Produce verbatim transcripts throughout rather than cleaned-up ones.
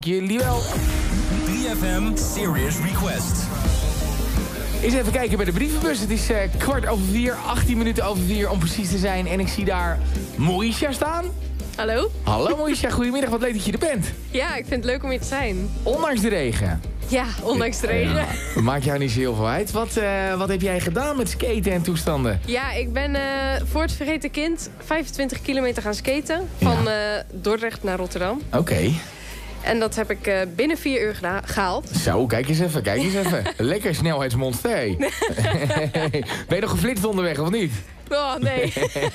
jullie wel. drie F M Serious Request. Eens even kijken bij de brievenbus. Het is uh, kwart over vier, achttien minuten over vier om precies te zijn. En ik zie daar Moesha staan. Hallo? Hallo Moesha, goedemiddag. Wat leuk dat je er bent. Ja, ik vind het leuk om hier te zijn. Ondanks de regen. Ja, ondanks de regen. Ja, dat maakt jou niet zo heel veel uit. Wat, uh, wat heb jij gedaan met skaten en toestanden? Ja, ik ben uh, voor het vergeten kind vijfentwintig kilometer gaan skaten. Van ja. uh, Dordrecht naar Rotterdam. Oké. Okay. En dat heb ik uh, binnen vier uur gehaald. Zo, kijk eens even, kijk eens even. Lekker snelheidsmonster. Hey. Ben je nog geflitst onderweg, of niet? Oh, nee.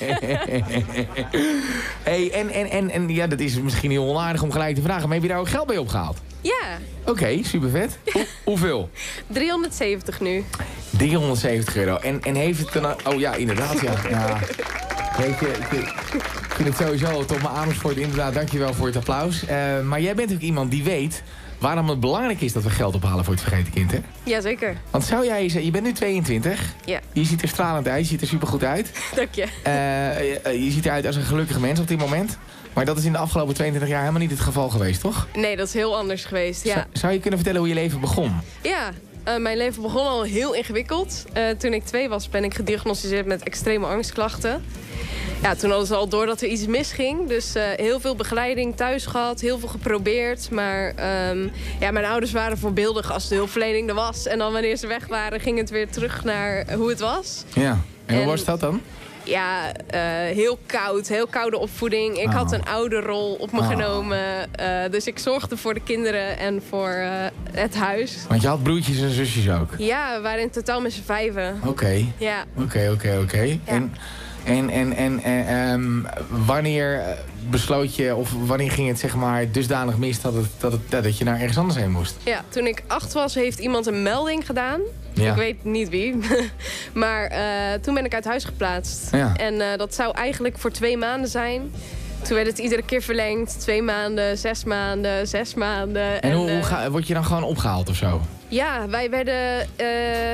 Hey, en, en, en, en ja, dat is misschien heel onaardig om gelijk te vragen, maar heb je daar ook geld bij opgehaald? Ja. Oké, okay, super vet. Hoe, hoeveel? driehonderdzeventig nu. driehonderdzeventig euro. En, en heeft het dan... Oh ja, inderdaad, ja. ja. Weet je, ik, ik vind het sowieso tot mijn Amersfoort, inderdaad, dankjewel voor het applaus. Uh, maar jij bent ook iemand die weet waarom het belangrijk is dat we geld ophalen voor het vergeten kind, hè? Jazeker. Want zou jij... Je bent nu tweeëntwintig. Ja. Je ziet er stralend uit, je ziet er supergoed uit. Dank je. Uh, je, je ziet eruit als een gelukkig mens op dit moment. Maar dat is in de afgelopen tweeëntwintig jaar helemaal niet het geval geweest, toch? Nee, dat is heel anders geweest, ja. Zou, zou je kunnen vertellen hoe je leven begon? Ja, uh, mijn leven begon al heel ingewikkeld. Uh, toen ik twee was, ben ik gediagnosticeerd met extreme angstklachten. Ja, toen hadden ze al door dat er iets misging. Dus uh, heel veel begeleiding thuis gehad, heel veel geprobeerd. Maar um, ja, mijn ouders waren voorbeeldig als de hulpverlening er was. En dan wanneer ze weg waren, ging het weer terug naar hoe het was. Ja, en, en hoe was dat dan? Ja, uh, heel koud, heel koude opvoeding. Ik oh. had een ouderrol op me oh. genomen. Uh, dus ik zorgde voor de kinderen en voor uh, het huis. Want je had broertjes en zusjes ook? Ja, we waren in totaal met z'n vijven. Oké. Okay. Ja. Oké, oké, oké. En, en, en, en, en um, wanneer besloot je, of wanneer ging het zeg maar dusdanig mis dat, het, dat, het, dat je naar ergens anders heen moest? Ja, toen ik acht was heeft iemand een melding gedaan. Ja. Ik weet niet wie. Maar uh, toen ben ik uit huis geplaatst. Ja. En uh, dat zou eigenlijk voor twee maanden zijn. Toen werd het iedere keer verlengd. Twee maanden, zes maanden, zes maanden. En, en hoe, hoe ga, word je dan gewoon opgehaald of zo? Ja, wij werden, uh,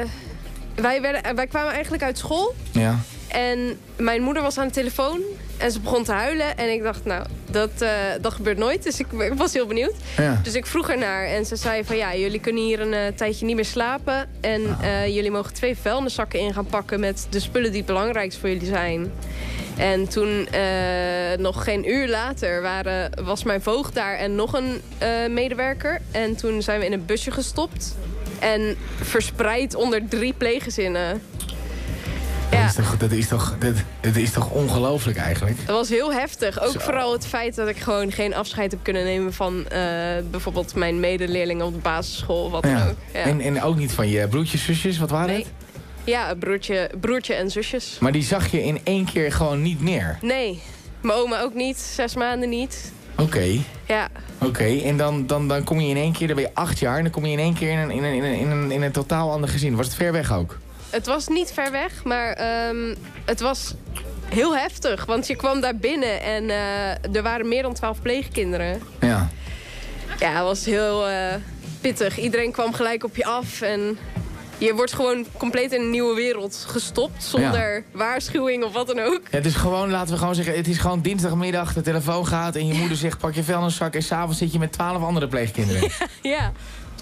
wij, werden, wij kwamen eigenlijk uit school. Ja. En mijn moeder was aan de telefoon. En ze begon te huilen. En ik dacht, nou, dat, uh, dat gebeurt nooit. Dus ik, ik was heel benieuwd. Ja. Dus ik vroeg ernaar. En ze zei van, ja, jullie kunnen hier een uh, tijdje niet meer slapen. En uh, jullie mogen twee vuilniszakken in gaan pakken met de spullen die het belangrijkst voor jullie zijn. En toen, uh, nog geen uur later, waren, was mijn voogd daar en nog een uh, medewerker. En toen zijn we in een busje gestopt. En verspreid onder drie pleeggezinnen. Ja. Dat is toch, dat is toch, dat, dat is toch ongelooflijk eigenlijk? Dat was heel heftig. Ook Zo. Vooral het feit dat ik gewoon geen afscheid heb kunnen nemen van uh, bijvoorbeeld mijn medeleerlingen op de basisschool. Wat ja. dan ook. Ja. En, en ook niet van je broertjes, zusjes, wat waren nee. het? Ja, broertje, broertje en zusjes. Maar die zag je in één keer gewoon niet meer? Nee, mijn oma ook niet, zes maanden niet. Oké. Okay. Ja. Oké, okay. En dan, dan, dan kom je in één keer, dan ben je acht jaar... en dan kom je in één keer in een, in een, in een, in een, in een totaal ander gezin. Was het ver weg ook? Het was niet ver weg, maar um, het was heel heftig. Want je kwam daar binnen en uh, er waren meer dan twaalf pleegkinderen. Ja. Ja, het was heel uh, pittig. Iedereen kwam gelijk op je af en je wordt gewoon compleet in een nieuwe wereld gestopt. Zonder ja. waarschuwing of wat dan ook. Ja, het is gewoon, laten we gewoon zeggen, het is gewoon dinsdagmiddag, de telefoon gaat en je moeder zegt pak je vuilniszak en s'avonds zit je met twaalf andere pleegkinderen. Ja, ja.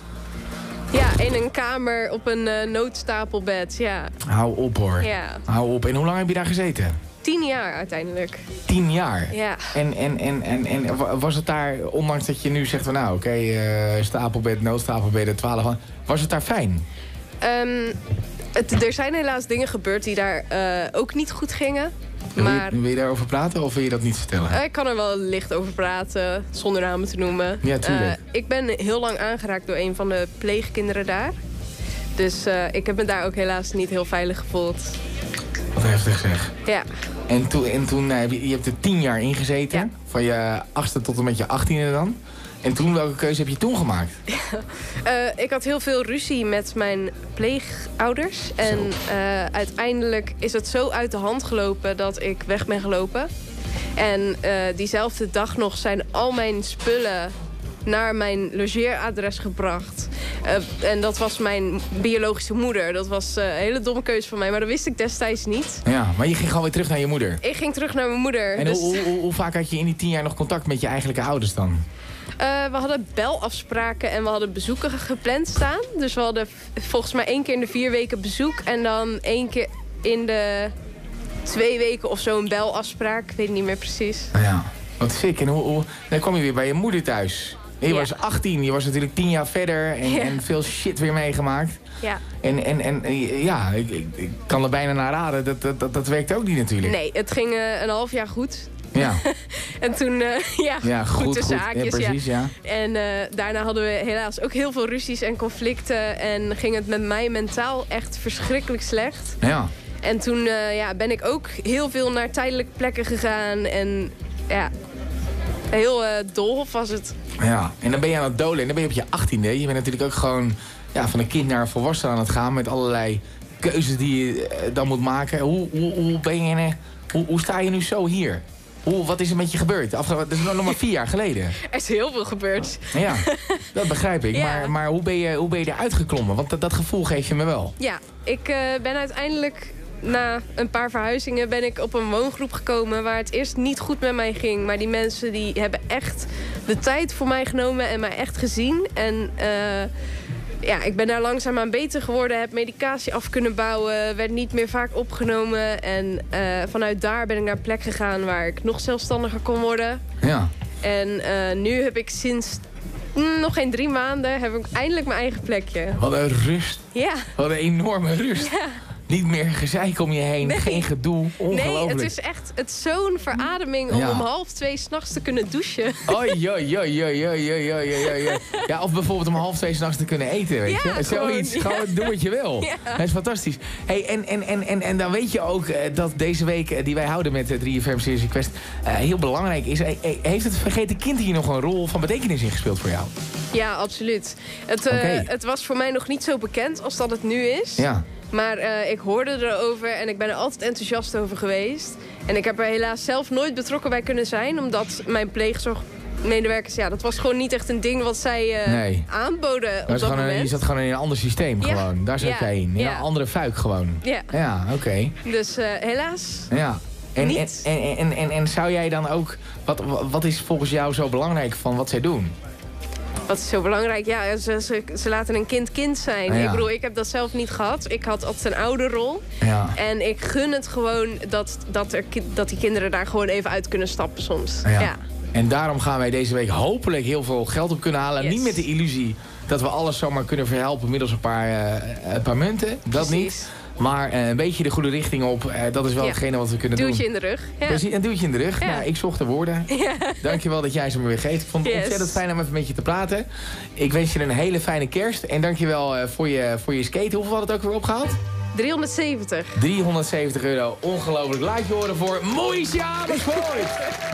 Ja, in een kamer op een uh, noodstapelbed, ja. Hou op hoor. Ja. Hou op. En hoe lang heb je daar gezeten? Tien jaar uiteindelijk. Tien jaar? Ja. En, en, en, en, en was het daar, ondanks dat je nu zegt van nou oké, okay, uh, stapelbed, noodstapelbed, twaalf, was het daar fijn? Um, het, er zijn helaas dingen gebeurd die daar uh, ook niet goed gingen. Maar... Wil je daarover praten of wil je dat niet vertellen? Uh, ik kan er wel licht over praten, zonder namen te noemen. Ja, tuurlijk. Uh, ik ben heel lang aangeraakt door een van de pleegkinderen daar. Dus uh, ik heb me daar ook helaas niet heel veilig gevoeld. Wat heftig zeg. Ja. En toen, en toen uh, je, je hebt er tien jaar in gezeten. Ja. Van je achtste tot en met je achttiende dan. En toen, welke keuze heb je toen gemaakt? Ja. Uh, ik had heel veel ruzie met mijn pleegouders. En uh, uiteindelijk is het zo uit de hand gelopen dat ik weg ben gelopen. En uh, diezelfde dag nog zijn al mijn spullen naar mijn logeeradres gebracht. Uh, en dat was mijn biologische moeder. Dat was uh, een hele domme keuze van mij, maar dat wist ik destijds niet. Ja, maar je ging gewoon weer terug naar je moeder? Ik ging terug naar mijn moeder. En dus... hoe, hoe, hoe vaak had je in die tien jaar nog contact met je eigenlijke ouders dan? Uh, we hadden belafspraken en we hadden bezoeken gepland staan. Dus we hadden volgens mij één keer in de vier weken bezoek. En dan één keer in de twee weken of zo een belafspraak. Ik weet niet meer precies. Ja, wat sick. En hoe, hoe, dan kwam je weer bij je moeder thuis. Je ja. was achttien, je was natuurlijk tien jaar verder en, ja. en veel shit weer meegemaakt. Ja. En, en, en ja, ik, ik, ik kan er bijna naar raden, dat, dat, dat, dat werkte ook niet natuurlijk. Nee, het ging uh, een half jaar goed. Ja. En toen, uh, ja, ja, goed, goed tussen goed. haakjes. Ja, precies, ja. ja. En uh, daarna hadden we helaas ook heel veel ruzies en conflicten. En ging het met mij mentaal echt verschrikkelijk slecht. Ja. En toen uh, ja, ben ik ook heel veel naar tijdelijke plekken gegaan. En ja, heel uh, dolhof was het. Ja, en dan ben je aan het dolen en dan ben je op je achttiende. Je bent natuurlijk ook gewoon ja, van een kind naar een volwassene aan het gaan... met allerlei keuzes die je uh, dan moet maken. Hoe, hoe, hoe, ben je, uh, hoe, hoe sta je nu zo hier? Hoe, wat is er met je gebeurd? Afgelopen, dat is nog maar vier jaar geleden. Er is heel veel gebeurd. Ja, dat begrijp ik. Ja. Maar, maar hoe, ben je, hoe ben je eruit geklommen? Want dat, dat gevoel geef je me wel. Ja, ik uh, ben uiteindelijk... Na een paar verhuizingen ben ik op een woongroep gekomen... waar het eerst niet goed met mij ging. Maar die mensen die hebben echt de tijd voor mij genomen en mij echt gezien. En uh, ja, ik ben daar langzaamaan beter geworden. Heb medicatie af kunnen bouwen. Werd niet meer vaak opgenomen. En uh, vanuit daar ben ik naar een plek gegaan... waar ik nog zelfstandiger kon worden. Ja. En uh, nu heb ik sinds... nog geen drie maanden heb ik eindelijk mijn eigen plekje. Wat een rust. Ja. Wat een enorme rust. Ja. Niet meer gezeik om je heen, nee. Geen gedoe, ongelooflijk. Nee, het is echt het zo'n verademing om ja. om half twee 's nachts te kunnen douchen. Oei, oei, oei, oei, oei, oei, oei. Ja, of bijvoorbeeld om half twee 's nachts te kunnen eten, weet je. Ja, Zoiets, gewoon, ja. gewoon doe wat je wil. Ja. Dat is fantastisch. Hey, en, en, en, en, en dan weet je ook uh, dat deze week uh, die wij houden met uh, drie F M Series Request uh, heel belangrijk is. Uh, heeft het vergeten kind hier nog een rol van betekenis ingespeeld voor jou? Ja, absoluut. Het, uh, okay. het was voor mij nog niet zo bekend als dat het nu is. Ja. Maar uh, ik hoorde erover en ik ben er altijd enthousiast over geweest. En ik heb er helaas zelf nooit betrokken bij kunnen zijn. Omdat mijn pleegzorgmedewerkers... Ja, dat was gewoon niet echt een ding wat zij uh, nee. aanboden op dat moment. Een, je zat gewoon in een ander systeem ja. gewoon. Daar zat ja. jij in. In ja. een andere fuik gewoon. Ja, ja oké. Okay. Dus uh, helaas ja. En, en, en, en, en, en zou jij dan ook... Wat, wat is volgens jou zo belangrijk van wat zij doen? Wat is zo belangrijk? Ja, ze, ze, ze laten een kind kind zijn. Ja. Ik bedoel, ik heb dat zelf niet gehad. Ik had altijd een ouderrol. Ja. En ik gun het gewoon dat, dat, er, dat die kinderen daar gewoon even uit kunnen stappen soms. Ja. Ja. En daarom gaan wij deze week hopelijk heel veel geld op kunnen halen. Yes. Niet met de illusie dat we alles zomaar kunnen verhelpen middels een paar, uh, een paar munten. Dat Precies. niet. Maar uh, een beetje de goede richting op, uh, dat is wel ja. hetgene wat we kunnen duwtje doen. In de rug. Ja. Precies, een duwtje in de rug. Ja. Nou, ik zocht de woorden. Ja. Dankjewel dat jij ze me weer geeft. Ik vond het yes. ontzettend fijn om even met je te praten. Ik wens je een hele fijne kerst. En dankjewel uh, voor, je, voor je skate. Hoeveel had het ook weer opgehaald? driehonderdzeventig. driehonderdzeventig euro. Ongelooflijk. Laat je horen voor Moesja Amersfoort.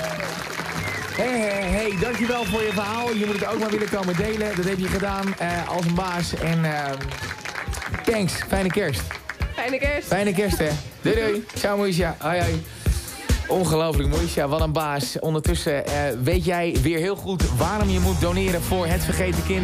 Hé, hé, hé, dankjewel voor je verhaal. Je moet het ook maar willen komen delen. Dat heb je gedaan uh, als een baas. En uh, thanks. Fijne kerst. Fijne kerst. Fijne kerst, hè. Doei, doei. Ciao, Moesja. Hoi, hoi. Ongelooflijk, Moesja. Wat een baas. Ondertussen uh, weet jij weer heel goed waarom je moet doneren voor het vergeten kind.